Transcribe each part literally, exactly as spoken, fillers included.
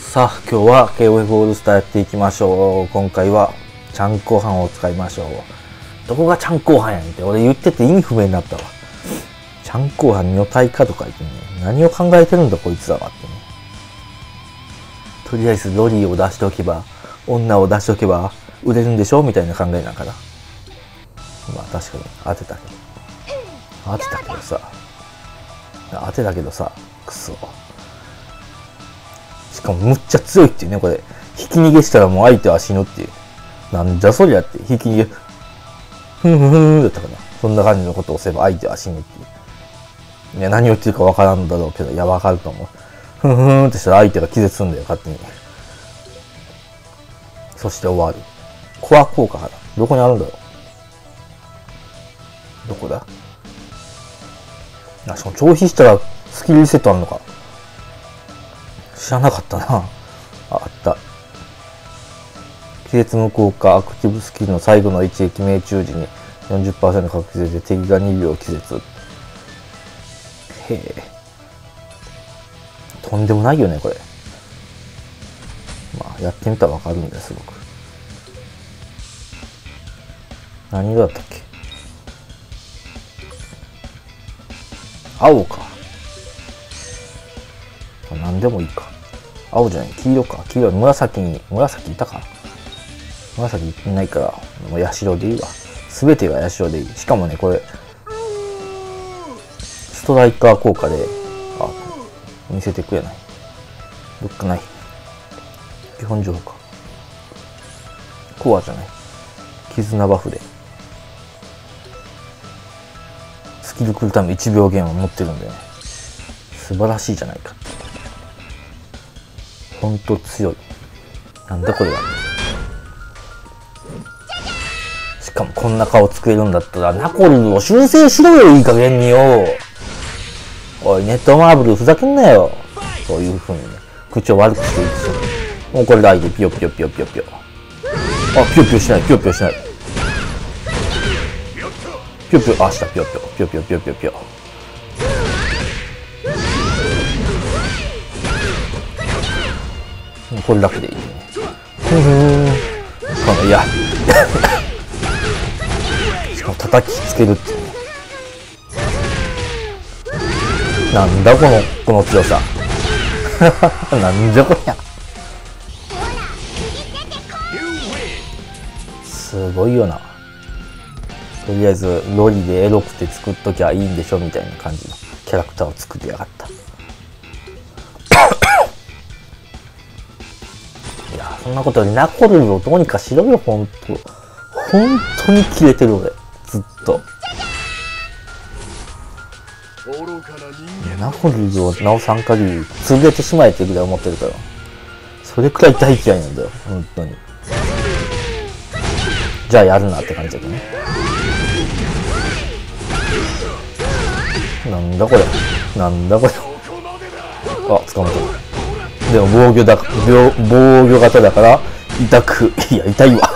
さあ今日は ケーオーエフ オールスターやっていきましょう。今回はちゃんこ飯を使いましょう。どこがちゃんこ飯やねんって俺言ってて意味不明になったわ。ちゃんこ飯女体化とか言ってね、何を考えてるんだこいつらはってね。とりあえずロリーを出しておけば、女を出しておけば売れるんでしょみたいな考えなんかな。まあ確かに当てたけど当てたけどさ当てたけどさクソ。しかもむっちゃ強いっていうね、これ。引き逃げしたらもう相手は死ぬっていう。なんじゃそりゃって。引き逃げ、ふんふんふんだったかな。そんな感じのことをすれば相手は死ぬっていう。いや、何を言ってるかわからんだろうけど、いや、わかると思う。ふんふんってしたら相手が気絶するんだよ、勝手に。そして終わる。コア効果かな。どこにあるんだろう。どこだ。あ、しかも消費したらスキルリセットあるのか。知らなかったな。あ、あった。気絶無効化アクティブスキルの最後の一撃命中時に よんじゅっパーセント 確率で敵がにびょう気絶。へえ。とんでもないよね、これ。まあ、やってみたらわかるんだよ、すごく。何色だったっけ。青か。何でもいいか。青じゃない、黄色か。黄色、紫に、紫いたか。紫いないから、もうヤシロでいいわ。すべてがヤシロでいい。しかもね、これ、ストライカー効果で、あ、見せてくれない。どっかない。基本情報か。コアじゃない。絆バフで。スキル来るためいちびょう減を持ってるんでね。素晴らしいじゃないか。ほんと強い。なんだこれは。しかもこんな顔作れるんだったらナコルを修正しろよ、いい加減によ。おい、ネットマーブルふざけんなよ。そういう風にね、口を悪くしていくし。もうこれで相手ピヨピヨピヨピヨピヨ。あ、ピヨピヨしない、ピヨピヨしない。ピヨピヨ、あ、した、ピヨピヨ、ピヨピヨピヨピヨピヨ。これだけでいいね。ふんふん。いや。しかも叩きつけるっていうね。なんだこの、この強さ。なんじゃこりゃ。すごいよな。とりあえず、ロリでエロくて作っときゃいいんでしょみたいな感じのキャラクターを作ってやがった。そんなことよりナコルをどうにかしろよ、ほんと。ほんとにキレてる俺。ずっと。いや、ナコルを直さん限り潰れてしまえってぐらい思ってるから。それくらい大嫌いなんだよ、ほんとに。じゃあやるなって感じだけどね。なんだこれ。なんだこれ。あ、捕まった。でも防御だ、防御型だから痛く、いや痛いわ。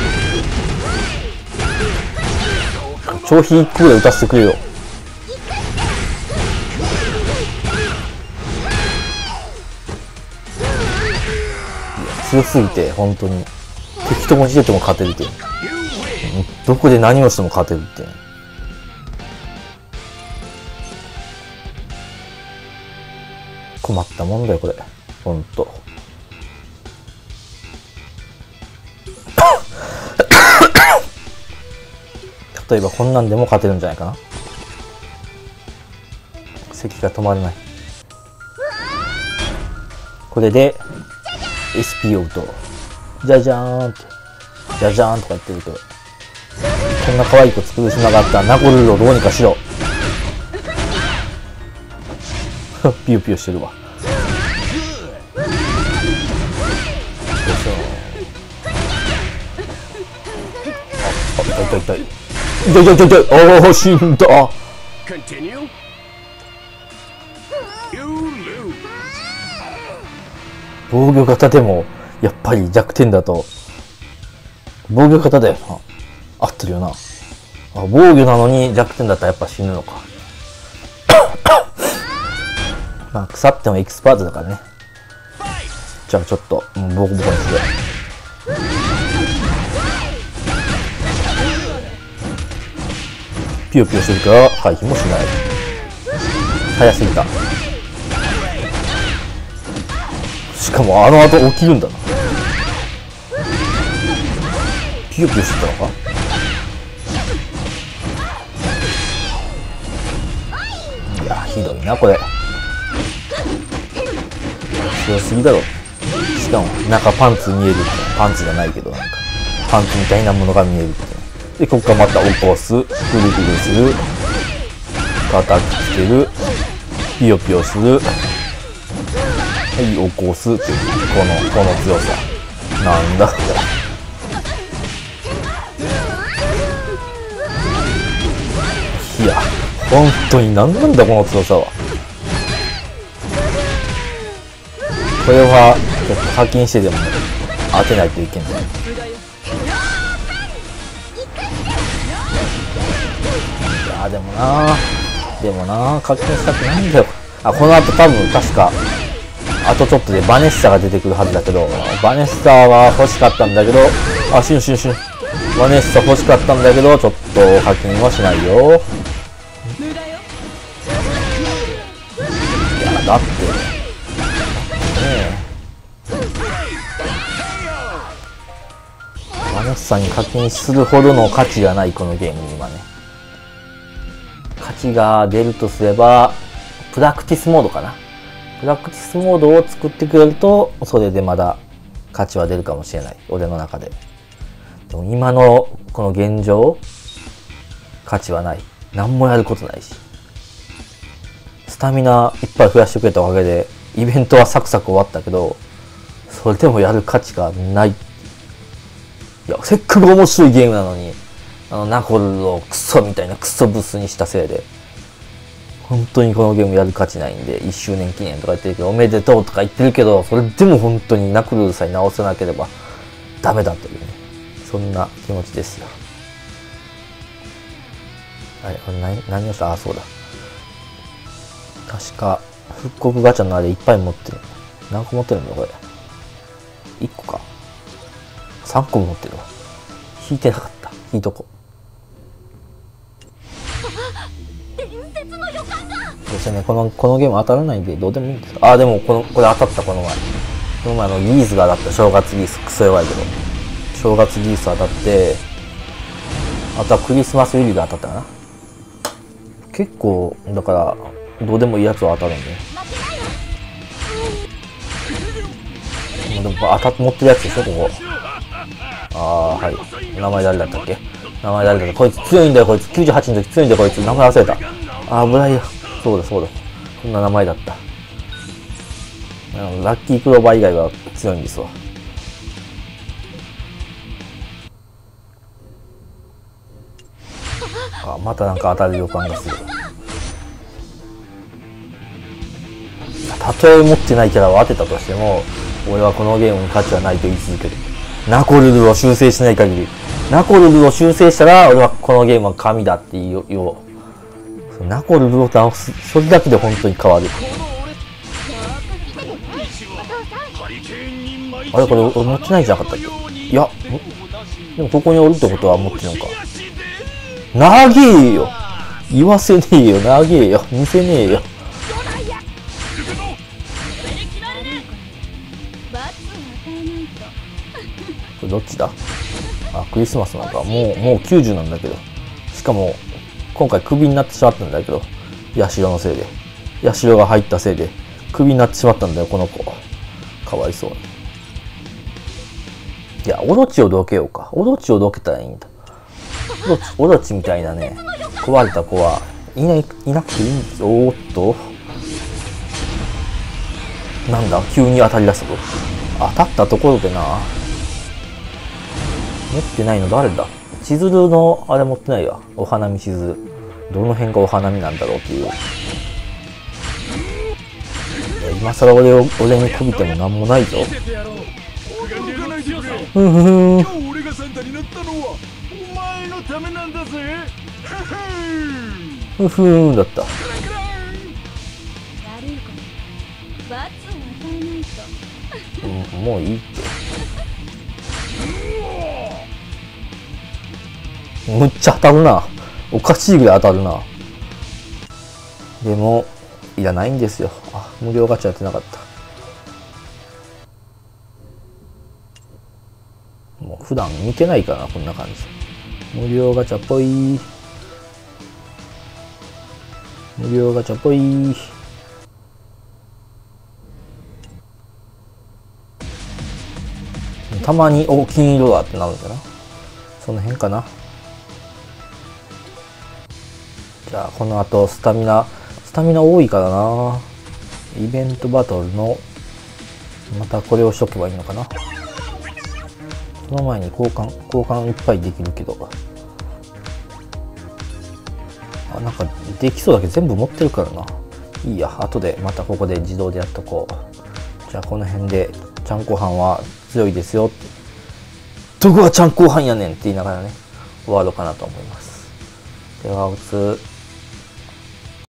消費いっこぐらい打たせてくれよ。いや強すぎて本当に敵ともしてても勝てるって、どこで何をしても勝てるって。困ったもんだよこれ。ほんと。例えばこんなんでも勝てるんじゃないかな。咳が止まらない。これで エスピー を打とう。じゃじゃーんってじゃじゃーんとか言ってるけど、こんな可愛い子作る暇があったらナコルをどうにかしろ。ピヨピヨしてるわ。痛い痛い痛い痛い痛い痛い痛い。おお、死んだ。防御型でもやっぱり弱点だと防御型だよな。合ってるよな。あ、防御なのに弱点だったらやっぱ死ぬのか。まあ腐ってもエキスパートだからね。 じゃあちょっともうボコボコにする。ピヨピヨしてるから回避もしない。早すぎた。しかもあの後起きるんだな。ピヨピヨしてたのか。いやひどいなこれ。強すぎだろ。しかも中パンツ見えるって。パンツじゃないけどなんかパンツみたいなものが見えるって。でここからまた起こす、ぐるぐるする、叩きつける、ピヨピヨする、はい起こすっていうこのこの強さなんだ。いや本当に何なんだこの強さは。これはちょっと課金してでも当てないといけない。いやでもなでもな課金したくないんだよ。あこの後多分確かあとちょっとでバネッサが出てくるはずだけど、バネッサは欲しかったんだけど、あ死ぬ死ぬ死ぬ。バネッサ欲しかったんだけどちょっと課金はしないよ。いやだってバネッサに課金するほどの価値がないこのゲームに今ね。価値が出るとすればプラクティスモードかな。プラクティスモードを作ってくれるとそれでまだ価値は出るかもしれない俺の中で。でも今のこの現状価値はない。何もやることないし、スタミナいっぱい増やしてくれたおかげでイベントはサクサク終わったけどそれでもやる価値がない。いやせっかく面白いゲームなのにあのナコルをクソみたいなクソブスにしたせいで本当にこのゲームやる価値ないんで、いっしゅうねん記念とか言ってるけどおめでとうとか言ってるけどそれでも本当にナコルさえ直せなければダメだというね、そんな気持ちですよ。あれこれ何何をした。あそうだ確か復刻ガチャのあれいっぱい持ってる。何個持ってるんだこれ。いっこかさんこも持ってるわ。引いてなかった。引いとこ。そしてねこのこのゲーム当たらないんでどうでもいいんですよ。あでもこのこれ当たったこの前。この前のギースが当たった。正月ギースクソ弱いけど正月ギース当たって、あとはクリスマスユリが当たったかな。結構だからどうでもいいやつは当たるんで。でも当たって持ってるやつでしょここ。ああはい名前誰だったっけ。名前誰だった。こいつ強いんだよこいつ。きゅうじゅうはちの時強いんだよこいつ。名前忘れた。あ危ないよ。そうだそうだこんな名前だった。ラッキークローバー以外は強いんですわ。あまたなんか当たる予感がする。たとえ持ってないキャラを当てたとしても俺はこのゲームに価値はないと言い続ける。ナコルルを修正しない限り。ナコルルを修正したら俺はこのゲームは神だって言おう。ナコルルを倒すそれだけで本当に変わる。あれこれ俺持ってないんじゃなかったっけ。いやでもここにおるってことは持ってるのか。長えよ言わせねえよ長えよ見せねえよ。これどっちだ。あクリスマスなんかもうもうきゅうじゅうなんだけど、しかも今回クビになってしまったんだけどヤシロのせいでヤシロが入ったせいでクビになってしまったんだよこの子。かわいそうに。いやオロチをどけようか。オロチをどけたらいいんだ。オロチオロチみたいなね壊れた子はいないいなくていいんです。おーっとなんだ急に当たり出すぞ。当たったところでな持ってないの誰だ。千鶴のあれ持ってないわ。お花見千鶴どの辺がお花見なんだろうっていう。今更俺を俺にこびてもなんもないぞ。ふんふんふんふんだった。 うん、もういいって。むっちゃ当たるな。おかしいぐらい当たるな。でもいらないんですよ。あ、無料ガチャやってなかった。もう普段見てないからな、こんな感じ。無料ガチャぽい。無料ガチャぽい。たまにお金色だってなるんだな。その辺かな。じゃあこの後スタミナスタミナ多いからな。イベントバトルのまたこれをしとけばいいのかな。その前に交換交換いっぱいできるけど、あ、なんかできそうだけど全部持ってるからな。いいや、後でまたここで自動でやっとこう。じゃあこの辺でちゃんこはんは強いですよって、どこがちゃんこはんやねんって言いながらね終わろうかなと思います。ではおつ。